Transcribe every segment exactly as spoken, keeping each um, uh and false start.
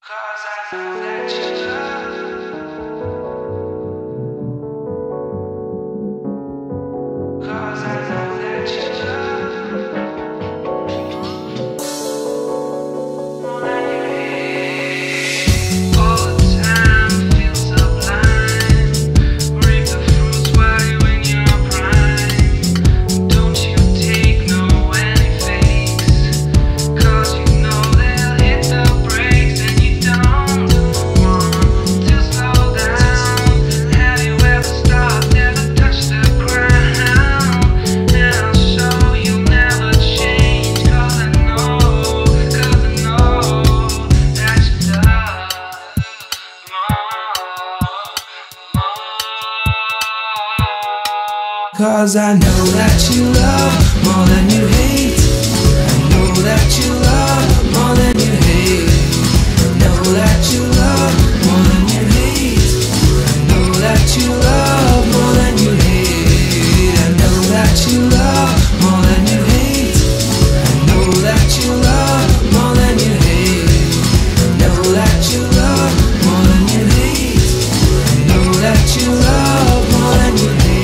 'Cause I know that you love. 'Cause I know that you love. More than you hate. All the time feels sublime. Reap the fruits while you're in your prime. Don't you take no any fakes. 'Cause you know they'll hit the brakes and you don't want to slow down. Have you ever stopped, ever touched the ground? And I'll show you'll never change. 'Cause I know, 'cause I know that you love more, more. 'Cause I know that you love more than you hate. I know that you love more than you hate. I know that you love more than you hate. I know that you love more than you hate. I know that you love more than you hate. I know that you love more than you hate. I know that you love more than you hate. I know that you love more than you hate.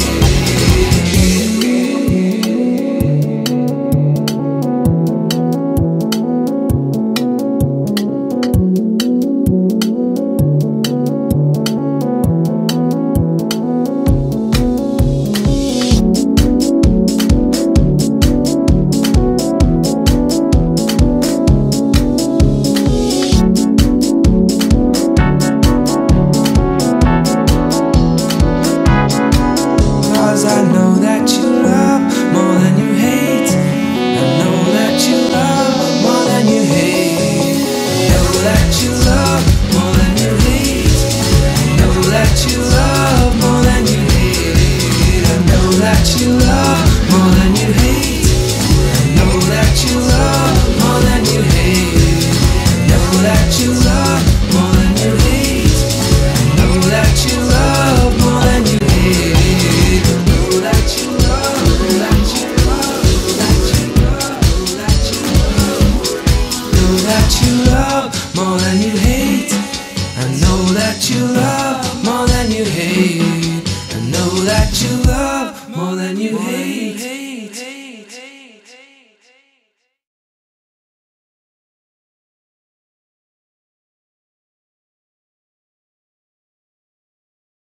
Cause I know that you love more than you hate. I know that you love more than you hate. I know that you love more than you hate. I know that you love more than you hate. I know that you love more than you hate. I know that you love more than you hate. I know that you love more than you hate. I know that you love more than you hate. That you love, that you love, that you love, that you love. Know that you love more than you hate. I know that you love more than you hate. I know that you love more than you hate.